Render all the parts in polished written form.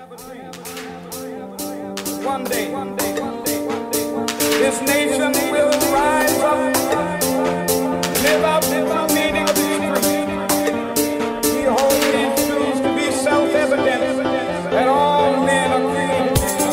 One day, this nation will rise up, live out the meaning of its creed. We hold these truths to be self-evident that all men are created.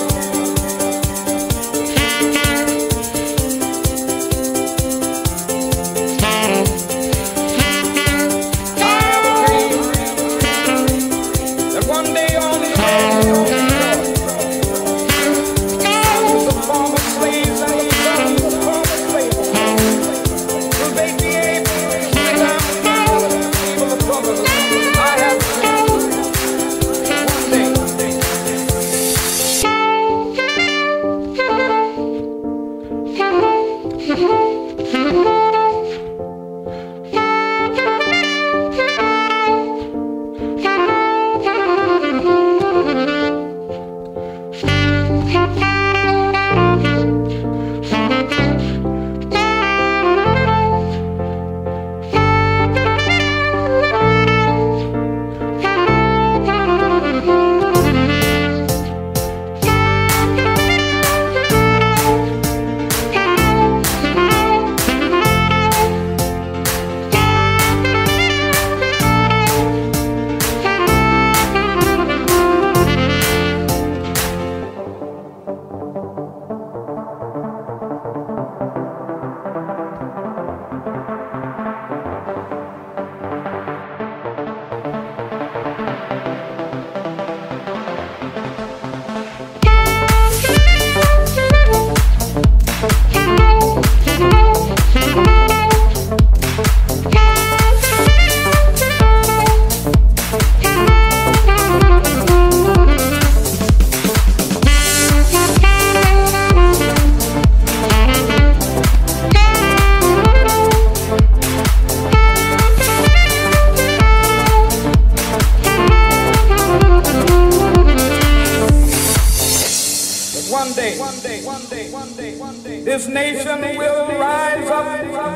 This nation will rise up,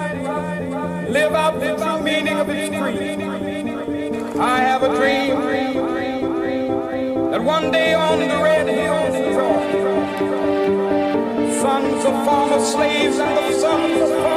live out the true meaning of its creed. I have a dream that one day on the red hills of Georgia, sons of former slaves and the sons of